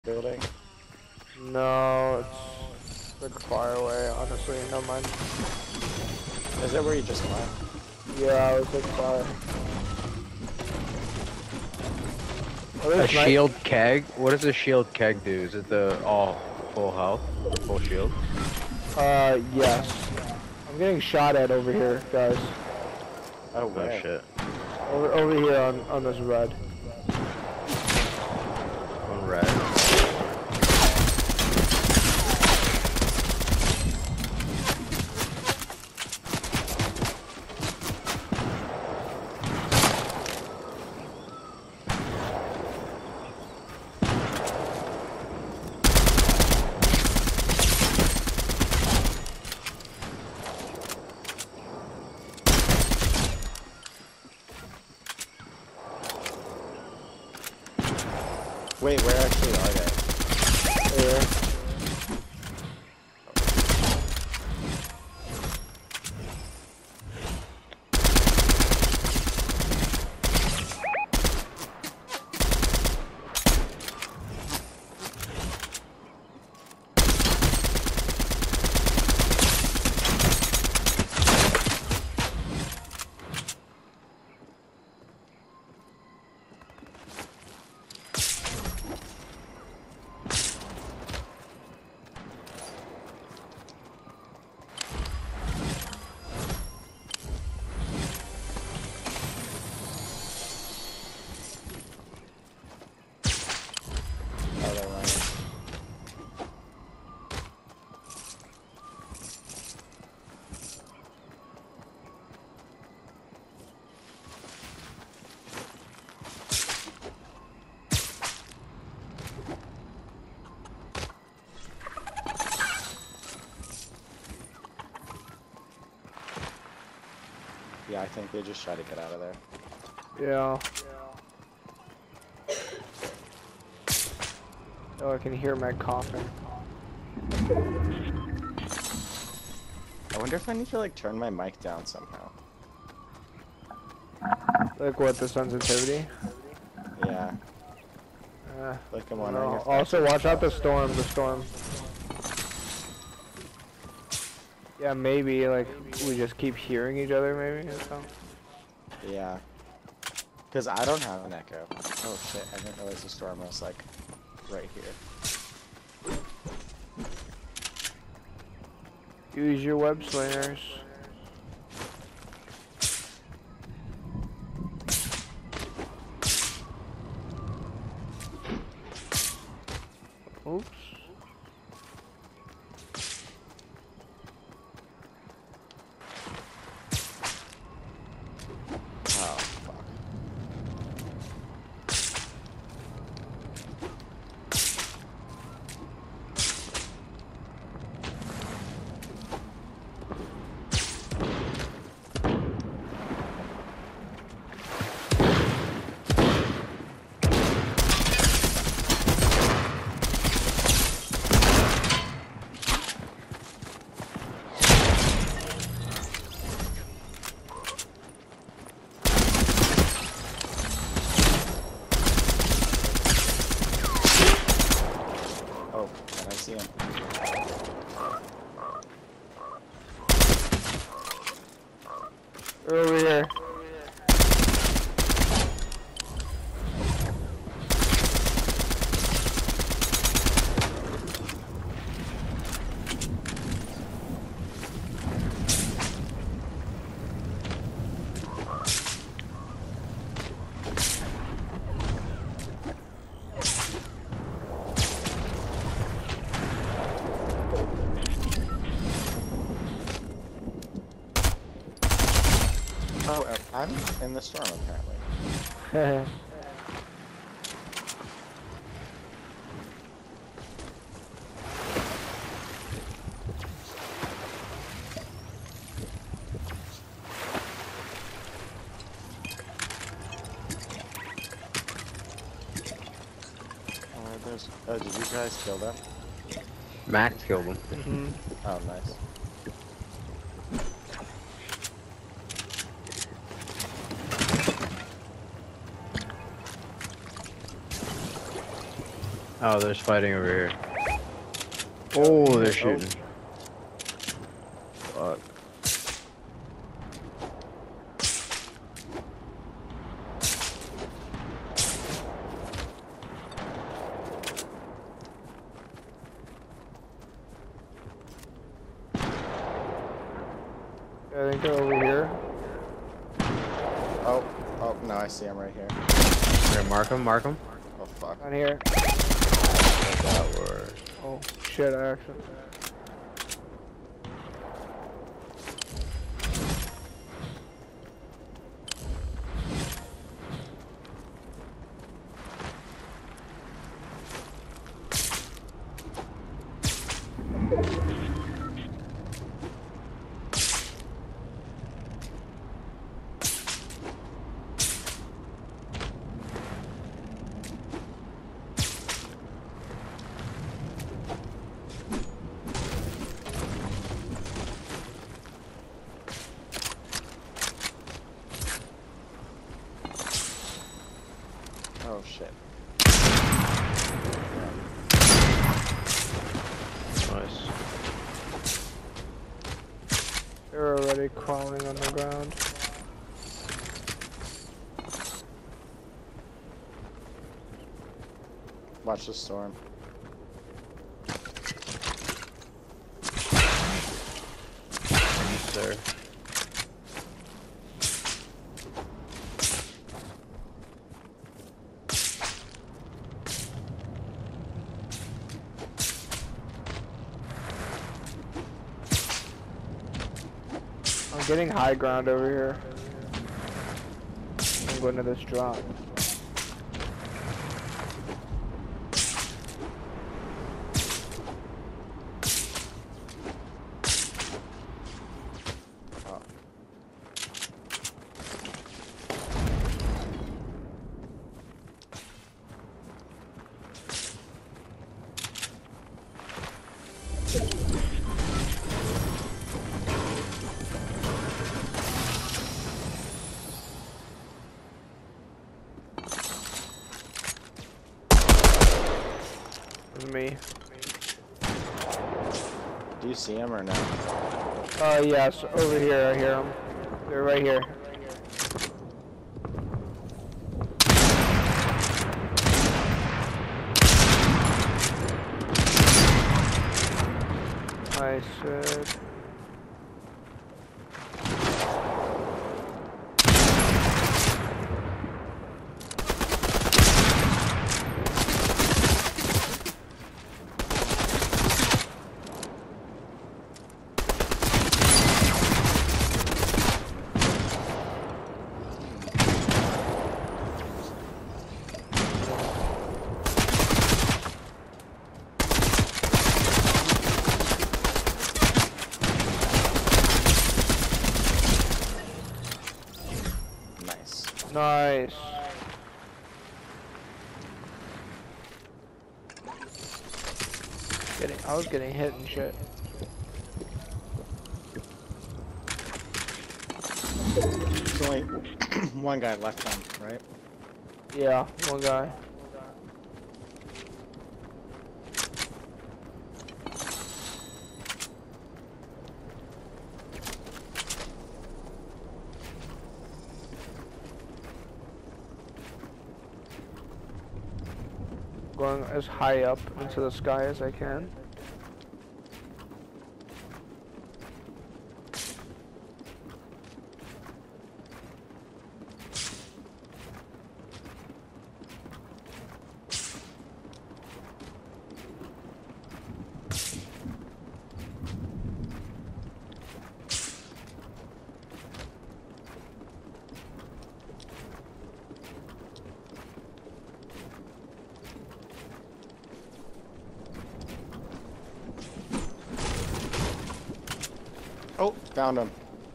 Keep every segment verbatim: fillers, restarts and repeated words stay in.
building? No, it's like far away, honestly, no mind. Is that where you just went? Yeah, I was like far. Oh, A there's night- shield keg? What does a shield keg do? Is it the all full health? Full shield? Uh, yes. I'm getting shot at over here, guys. Oh, Oh where? shit. Over, over here on, on this red. On red. Wait, where actually are they? Here. Oh, they're running. Yeah, I think they just try to get out of there. Yeah. Oh, I can hear my coughing. I wonder if I need to like turn my mic down somehow. Like what, the sensitivity? Yeah, Uh, like I'm no. wondering if that's Also, a watch out the stuff. storm, the storm. Yeah, maybe, like, we just keep hearing each other, maybe, or something. Yeah. Because I don't have an echo. Oh shit, I didn't realize the storm was like right here. Use your web slingers. Oops. Oh, fuck. Oh, and I see him. They're over here. Oh, uh, I'm in the storm apparently. Oh, there's. Oh, did you guys kill them? Max killed him. hmm Oh, nice. Oh, there's fighting over here. Oh, they're shooting. Fuck. I think they're over here. Oh, oh, no, I see him right here. Here, mark him, mark him. Oh, fuck. Down here. That word. Oh shit! I actually. Oh, shit. Nice. They're already crawling on the ground. Watch the storm. Yes, sir. I'm getting high ground over here. I'm going to this drop. Oh. Me. Do you see him or no? Uh, yes, over here. I hear them. They're right here. Nice. Uh, Nice. nice. Getting, I was getting hit and shit. There's only one guy left on, right? Yeah, one guy. Going as high up into the sky as I can. Oh, found him.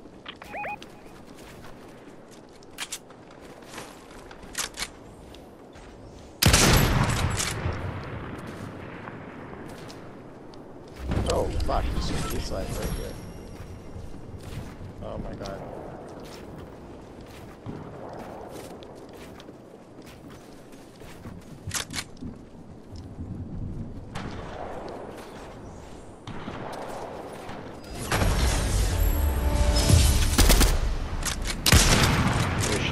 Oh, fuck, he's, he's like right here. Oh my god.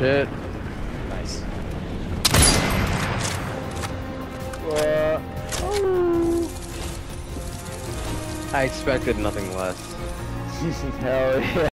shit. Nice. Uh, I expected nothing less. hell yeah.